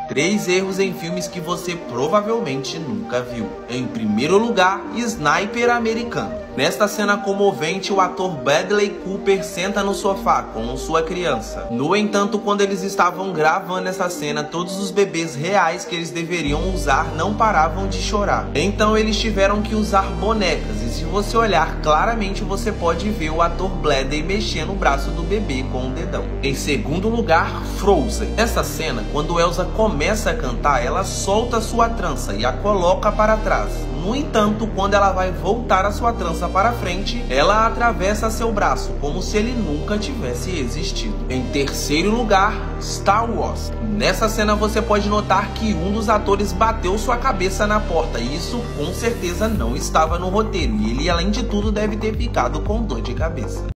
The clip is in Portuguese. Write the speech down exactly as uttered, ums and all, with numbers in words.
Três erros em filmes que você provavelmente nunca viu. Em primeiro lugar, Sniper americano. Nesta cena comovente, o ator Bradley Cooper senta no sofá com sua criança. No entanto, quando eles estavam gravando essa cena, todos os bebês reais que eles deveriam usar não paravam de chorar. Então eles tiveram que usar bonecas, e se você olhar claramente, você pode ver o ator Bradley mexendo o braço do bebê com o dedão. Em segundo lugar, Frozen. Nessa cena, quando Elsa começa a cantar, ela solta sua trança e a coloca para trás. No entanto, quando ela vai voltar a sua trança para frente, ela atravessa seu braço, como se ele nunca tivesse existido. Em terceiro lugar, Star Wars. Nessa cena você pode notar que um dos atores bateu sua cabeça na porta, e isso com certeza não estava no roteiro, e ele, além de tudo, deve ter ficado com dor de cabeça.